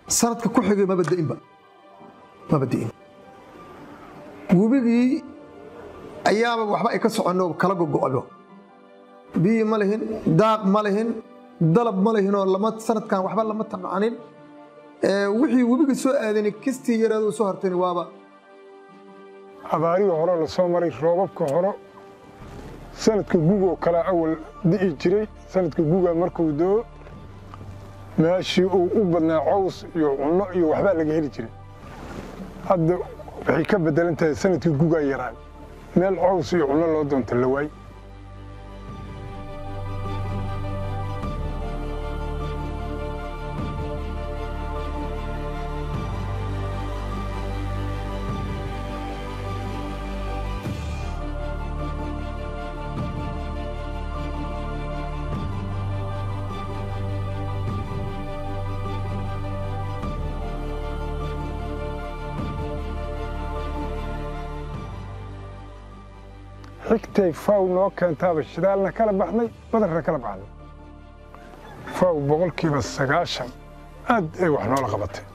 sanadka ku xigay ma badin wubigii ayaaba waxba ay ka socono kala go'go biyo ma lahin daaq ma lahin dalab ma lahin oo lama sanadkan waxba lama taqaanin wixii wubigii soo aadanay kistii yaraado soo hartay waaba abaariga hore la soo maray roobabka hore sanadka guga kala awal dii jiray sanadka guga markuu doo meeshii uu u badnaa caws iyo cunno iyo waxba laga heli jiray hadda waxay ka bedelantahay sanadkii guga yaraan meel caws iyo cunno loo doonto la waay xigtay faw noo keentaaba shidaalna kala baxnay badarna kala baxnay faw boqolkiiba 90 aad ay wax noola qabatay